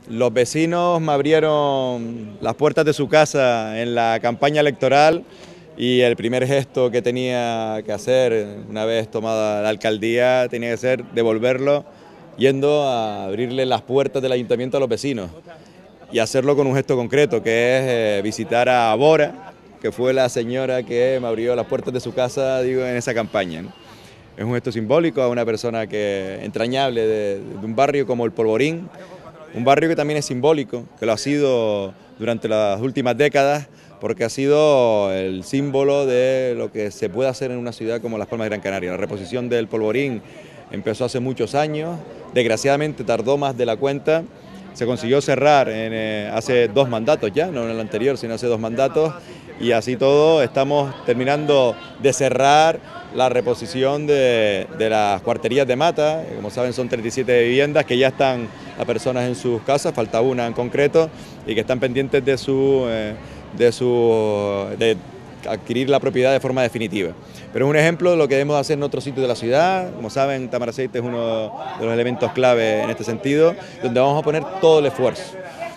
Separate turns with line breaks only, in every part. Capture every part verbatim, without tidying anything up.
Los vecinos me abrieron las puertas de su casa en la campaña electoral y el primer gesto que tenía que hacer una vez tomada la alcaldía tenía que ser devolverlo yendo a abrirle las puertas del ayuntamiento a los vecinos y hacerlo con un gesto concreto, que es eh, visitar a Bora, que fue la señora que me abrió las puertas de su casa, digo, en esa campaña, ¿no? Es un gesto simbólico a una persona que entrañable de, de un barrio como el Polvorín, un barrio que también es simbólico, que lo ha sido durante las últimas décadas, porque ha sido el símbolo de lo que se puede hacer en una ciudad como Las Palmas de Gran Canaria. La reposición del Polvorín empezó hace muchos años, desgraciadamente tardó más de la cuenta, se consiguió cerrar en, eh, hace dos mandatos ya, no en el anterior, sino hace dos mandatos, y así todo estamos terminando de cerrar la reposición de, de las cuarterías de Mata. Como saben, son treinta y siete viviendas que ya están las personas en sus casas, falta una en concreto, y que están pendientes de su, eh, de su de adquirir la propiedad de forma definitiva. Pero es un ejemplo de lo que debemos hacer en otros sitios de la ciudad. Como saben, Tamaraceite es uno de los elementos clave en este sentido, donde vamos a poner todo el esfuerzo.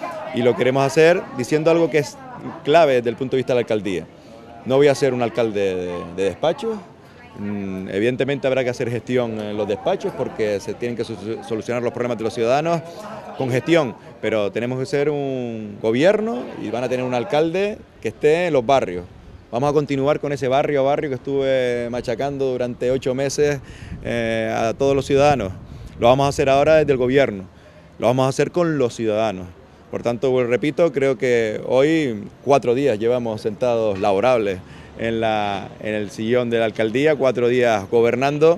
Y lo queremos hacer diciendo algo que es clave desde el punto de vista de la alcaldía. No voy a ser un alcalde de, de despacho. Mm, evidentemente habrá que hacer gestión en los despachos porque se tienen que solucionar los problemas de los ciudadanos con gestión, pero tenemos que ser un gobierno y van a tener un alcalde que esté en los barrios. Vamos a continuar con ese barrio a barrio que estuve machacando durante ocho meses eh, a todos los ciudadanos. Lo vamos a hacer ahora desde el gobierno, lo vamos a hacer con los ciudadanos. Por tanto, pues, repito, creo que hoy cuatro días llevamos sentados laborables en, la, en el sillón de la alcaldía, cuatro días gobernando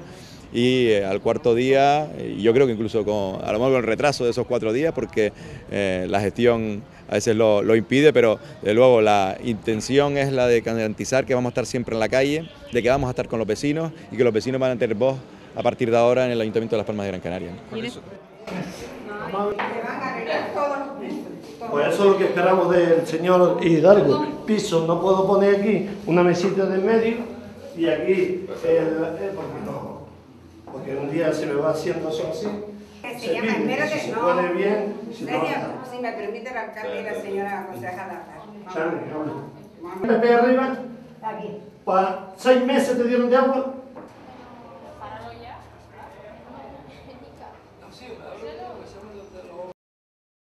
y eh, al cuarto día, y yo creo que incluso con, a lo mejor con el retraso de esos cuatro días, porque eh, la gestión a veces lo, lo impide, pero de luego la intención es la de garantizar que vamos a estar siempre en la calle, de que vamos a estar con los vecinos y que los vecinos van a tener voz a partir de ahora en el Ayuntamiento de Las Palmas de Gran Canaria.
Por eso.
Pues eso es lo que esperamos del señor Hidalgo. Piso, no puedo poner aquí una mesita de en medio y aquí el, el porque no, porque un día se me va haciendo eso así.
Que se,
se
llama,
pide,
espero que
si
no.
se pone bien, si no,
Si me permite el alcalde y la señora concejala.
Pepe arriba,
Aquí.
para seis meses te dieron de agua